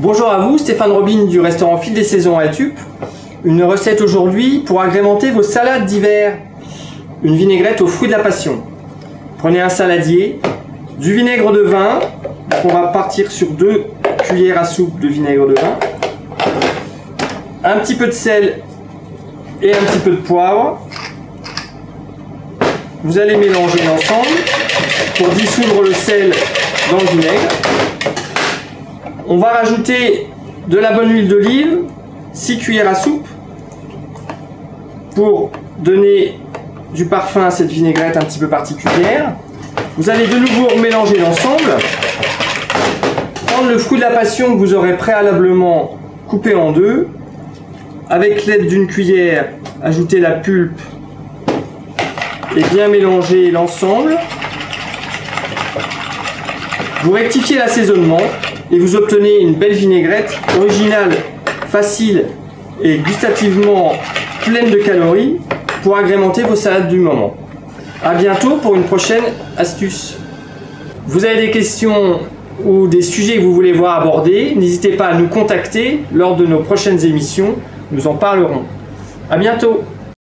Bonjour à vous, Stéphane Robin du restaurant Fil des Saisons à Tup. Une recette aujourd'hui pour agrémenter vos salades d'hiver. Une vinaigrette aux fruits de la passion. Prenez un saladier, du vinaigre de vin. On va partir sur 2 cuillères à soupe de vinaigre de vin. Un petit peu de sel et un petit peu de poivre. Vous allez mélanger l'ensemble pour dissoudre le sel dans le vinaigre. On va rajouter de la bonne huile d'olive, 6 cuillères à soupe, pour donner du parfum à cette vinaigrette un petit peu particulière. Vous allez de nouveau mélanger l'ensemble. Prendre le fruit de la passion que vous aurez préalablement coupé en 2. Avec l'aide d'une cuillère, ajouter la pulpe et bien mélanger l'ensemble. Vous rectifiez l'assaisonnement et vous obtenez une belle vinaigrette originale, facile et gustativement pleine de calories pour agrémenter vos salades du moment. A bientôt pour une prochaine astuce. Vous avez des questions ou des sujets que vous voulez voir abordés, n'hésitez pas à nous contacter lors de nos prochaines émissions, nous en parlerons. A bientôt.